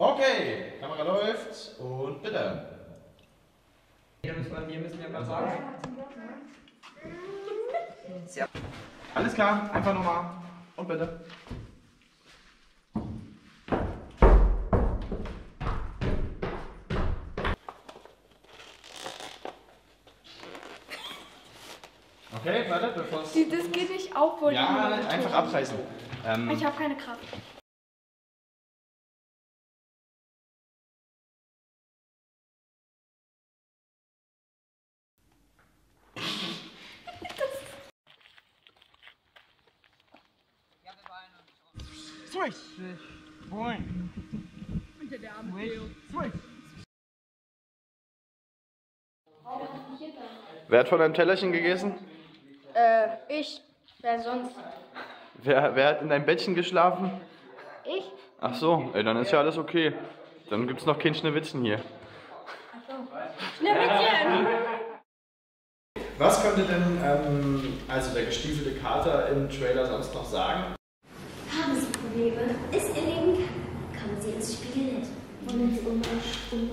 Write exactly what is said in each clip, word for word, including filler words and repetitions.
Okay, Kamera läuft und bitte. Wir müssen ja mal sagen. Ja. Alles klar, einfach nochmal und bitte. Okay, warte, bevor es... Das geht nicht auf, wollte ich Ja, mal einfach tun. abreißen. Ähm, Ich habe keine Kraft. Switch! Boing! Switch! Wer hat von einem Tellerchen gegessen? Äh, ich. Wer sonst? Wer, wer hat in deinem Bettchen geschlafen? Ich? Ach so, ey, dann ist ja alles okay. Dann gibt's noch kein Schneewittchen hier. Schneewittchen! Was könnte denn ähm, also der gestiefelte Kater im Trailer sonst noch sagen? Haben Sie Probleme? Ist Ihr Leben kacke? Kommen Sie ins Spielnetz. Wollen Sie umaufmerksam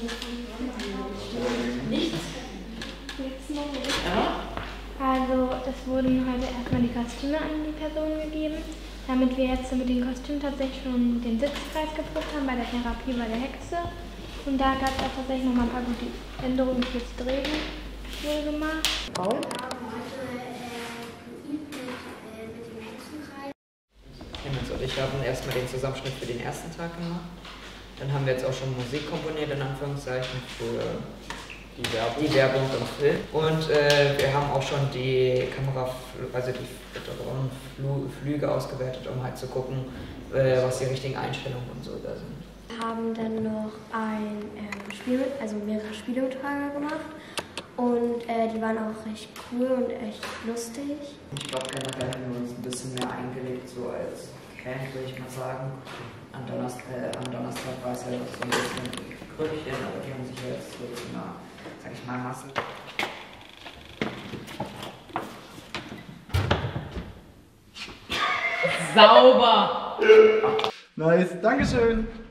Nichts? Nichts Neues. Also, es wurden heute erstmal die Kostüme an die Person gegeben, damit wir jetzt mit den Kostümen tatsächlich schon den Sitzkreis geprobt haben bei der Therapie bei der Hexe. Und da gab es auch tatsächlich noch mal ein paar gute Änderungen fürs Drehen wurde gemacht. Wir haben heute äh, geübt mit, äh, mit dem Hexenkreis. Clemens und ich haben erstmal den Zusammenschnitt für den ersten Tag gemacht. Dann haben wir jetzt auch schon Musik komponiert, in Anführungszeichen, für die Werbung, die Werbung und Film. Und äh, wir haben auch schon die Kamera, also die Drohnenflüge ausgewertet, um halt zu gucken, äh, was die richtigen Einstellungen und so da sind. Wir haben dann noch ein ähm, Spiel, also mehrere Spieleübertragungen gemacht. Und äh, die waren auch recht cool und echt lustig. Ich glaube, generell haben wir uns ein bisschen mehr eingelegt, so als Band, würde ich mal sagen. Am Donnerstag, äh, am Donnerstag war es ja noch so ein bisschen Krüppchen, aber die haben sich ja jetzt so zu einer, sag ich mal, Masse. Sauber! Nice, Dankeschön!